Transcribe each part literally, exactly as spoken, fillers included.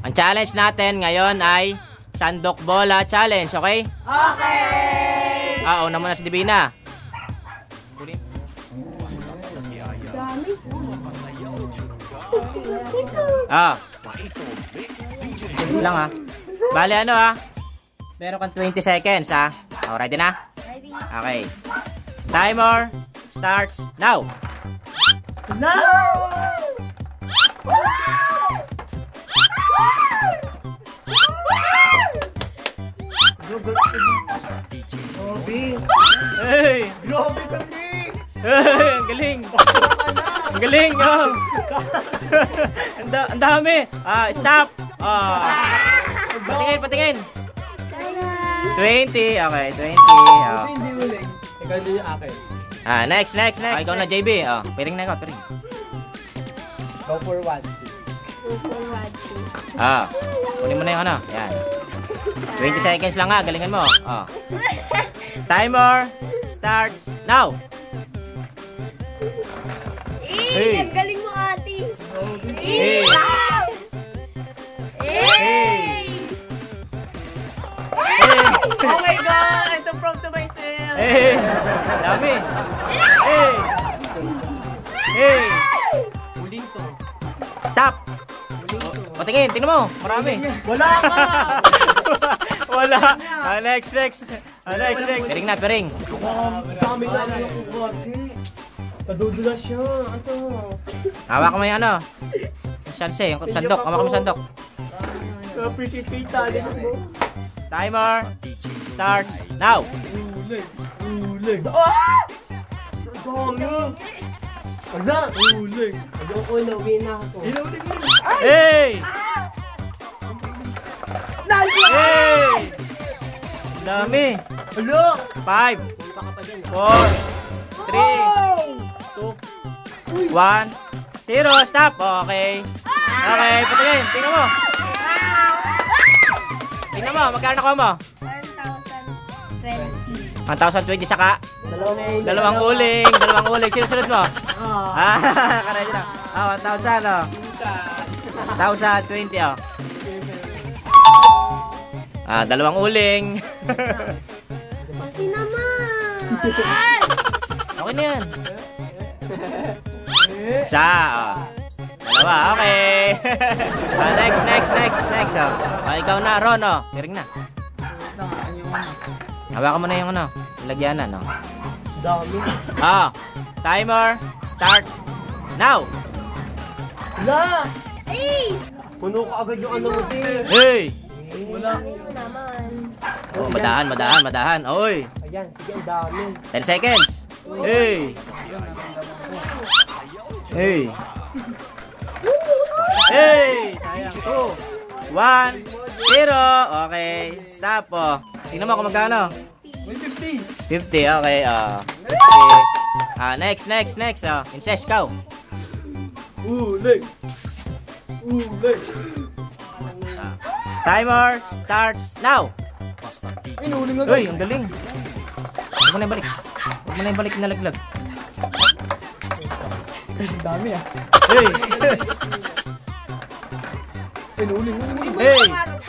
Ang challenge natin ngayon ay Sandok Bola Challenge, okay? Okay! Ah, una muna si Divina. Ah. Bilis lang ha. Bale ano ha? Meron kang twenty seconds ha. Oh, ready na? Ready? Okay. Timer starts now. No! Hey! Grabe kami! Hey, ang galing! Ang galing, oh! Ang da ang dami! Ah, stop! Ah. Patingin, patingin! twenty, okay, twenty. Oh. Hindi uling. Ikaw din yung akin. Ah, next, next, next. Ah, ikaw na, J B. Oh, piring na ikaw, piring. Go for one. Go for one, two. Ah, kunin mo na yung ano. Yan. twenty seconds lang ha, galingan mo. Oh. Timer starts now. Eh, ang galing mo, ate. Hey! Eh! Oh my God! I'm so proud to myself! Hey! Dami! Hey! Hey! Uling to. Stop! Patingin, tingnan mo. Marami. Wala ka! Wala. Ah, next, next. Ah, next, next. Piring na, piring. Dami na lang yung kukuha. Padudulas siya. Ano? Hawak mo yung ano. Yung shanse, yung sandok. Hawak mo yung sandok. Appreciate ko yung talent mo. Timer starts now. Uling. Uling. Ah! Dami! Wala! Uling. Ayoko na, uwi na ako. Inuling mo. Hey! Nalya! Hey! Dami. Hello! Five, four, three, two, one, zero. Stop. Okay. Okay, patingin. Tingnan mo. Tingnan mo, magkano nakuha mo? one thousand twenty. one thousand twenty saka dalawang uling, dalawang uling. Sino sunod mo? Ah, karaya na. Ah, one thousand oh. one thousand twenty oh. Ah, dalawang uling. Kasi naman. Okay na yan. Isa, oh. Dalawa, okay. Ah, next, next, next, next oh. Ah, ikaw na, Ron oh. Piring na. Hawakan mo na yung ano, lagyanan oh. Dami. Ah, timer starts now. Wala! Ay! Puno ka agad yung ano mo din. Hey! Wala. Ano naman? Oh, madahan, madahan, madahan. Oy, Ayan, sige, ang dami. ten seconds. Hey! Hey! Hey! Sayang. two, one, zero. Okay, stop oh. Tingnan mo kung magkano. one fifty. fifty, okay. Oh. fifty. Ah, next, next, next. Oh. Incest cow. Uling. Uling. Ah. Timer starts now. Ay, nauling agad. Uy, ang galing. Huwag mo na ibalik. Huwag mo na ibalik na laglag. Ay, ang dami ah. Hey! Ay, nauling. Nauling. Hey!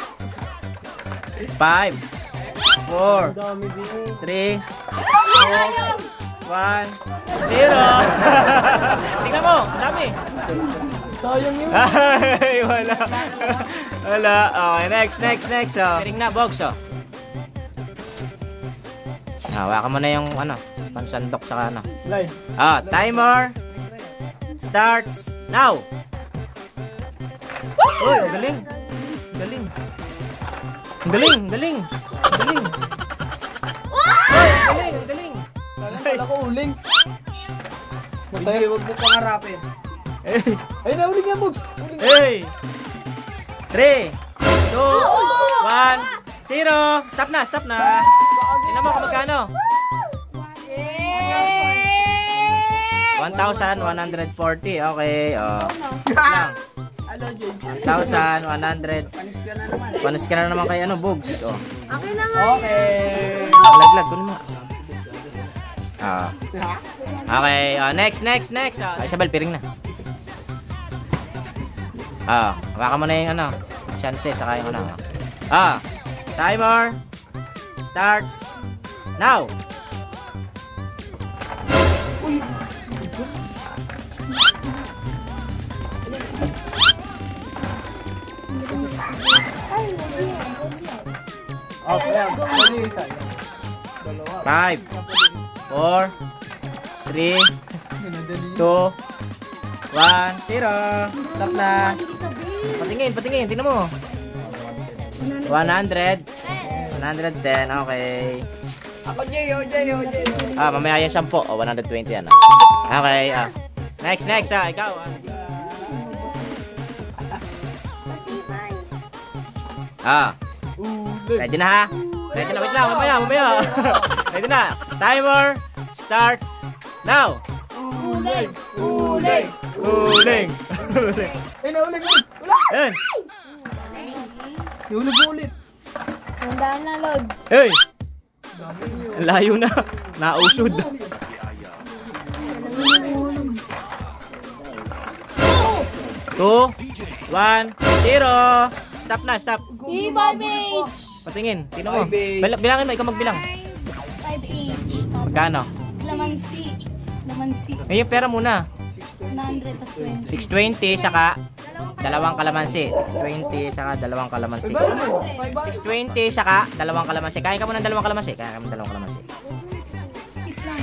Five, four, Ang dami din. three, two, one, zero. Tingnan mo, ang dami. Sayang yun. Ay, wala. Wala. Okay, next, next, next. Oh. Piring na, box, oh. Hawakan mo na yung, ano, pansandok sa ano. Live. Ah, timer starts now. Uy, ang galing. Galing. Ang galing, ang galing. Ang galing. Uy, ang galing, ang galing. Kala ko uling. Hindi, huwag mo pangarapin. Hey. Ay, nauling yan, Bugs. Uling. Hey! three, two, one, zero. Stop na, stop na. Tingnan mo kung magkano. one thousand one hundred forty. Okay, oh. Lang. Hello, J J. one thousand one hundred. Panis ka na naman. Panis ka na naman kay ano, Bugs. Oh. Okay na nga. Okay. Laglag, kunin mo. Ah. Okay, oh, next, next, next. Oh. Ay, Isabel, piring na. Ah, hawakan mo na yung ano, chances. Saka yung ano. Ah, timer starts now. Uy! Oh, ayan. Dali isa. Dalawa. five, four, three, two, one, zero. Stop na. Patingin, patingin. Tingnan mo. one hundred. one hundred ten. Okay. Ako, Jay, oh, Jay, oh, Jay. Ah, mamaya yung ten. Oh, one hundred twenty yan. Ah. Okay. Ah. Next, next. Ah, ikaw. Ah. Ready na ha? Ready na. Wait lang. Mamaya, mamaya. Ready na. Timer starts now. Uling! Uling! Uling. Uling. Ay, naulig ulit! Wala! Ayan. Iulig ulit! Tandaan na, Lods. Hey! Layo na. Nausod. Two, one, zero. Stop na, stop. five H. Patingin. Tingnan mo. Five H. Bil- bilangin mo. Ikaw magbilang. five H. Magkano? Lamansi. Lamansi. Eh, yung pera muna. one hundred plus twenty. six twenty saka dalawang kalamansi. six twenty saka dalawang kalamansi. six twenty saka dalawang kalamansi. Kain ka muna ng dalawang kalamansi. Kain ka muna ng dalawang kalamansi. Wait lang.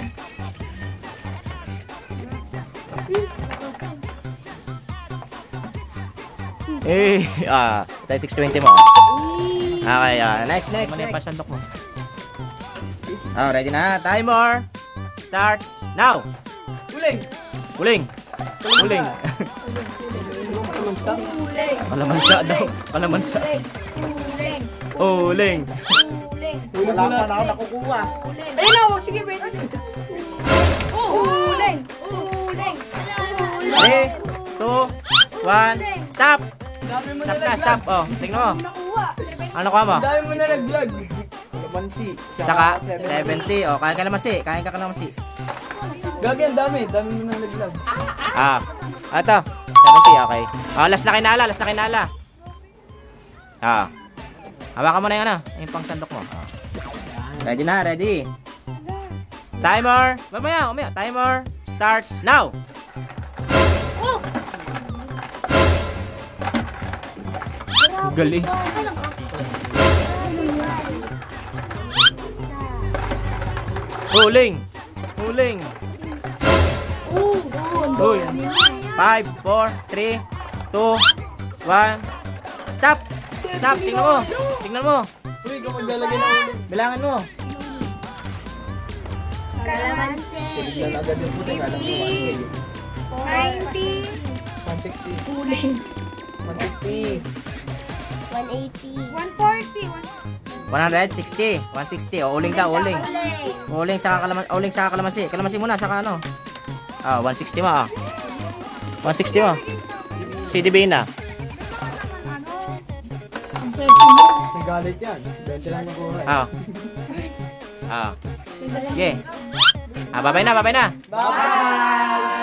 Eh, ah, tayo six twenty mo. Okay, ah, next, next. Ano yung pasandok mo? Oh, ready na. Timer starts now. Uling! Uling. Uling. Uling. Kalamansa daw. Kalamansa. Uling. Uling. Uling. Wala pa na ako nakukuha. Uling. Ayun na! Sige, wait! Uling. Uling. three, two, one, stop. Dami mo Stop na, nalaglag! stop. Oh, tingnan mo. Nakuha. Ano ka mo? Dami mo nalaglag! Kalamansi. Saka seventy. Oh, kain ka kalamansi. Kain ka kalamansi. Gagi, ang dami. Dami mo nalaglag. Ah. Ito. seventy, okay. Ah, last na kinala, last na kinala. Ah. Hawakan mo na yung ano, yung pang sandok mo. Ah. Ready na, ready. Timer. Mamaya, mamaya. Timer starts now. Oh! Galing. Huling. Huling. Uy. five, four, three, two, one. Stop. Stop. Tingnan mo. Tingnan mo. Uy, ikaw maglalagay na ulit. Bilangan mo. Kalamansi. Bigyan agad yung puting. Alam ko, ninety. one sixty. Uling. one sixty. one eighty. one forty. one sixty. one sixty. O, uling ka, uling. Uling sa kalamansi. Uling sa kalamansi. Kalamansi muna, saka ano. Ah, one sixty mo ah. one sixty mo. C D B na. May galit yan. twenty lang nakuha. Ah. Ah. Okay. Ah, babay na, babay na. Bye!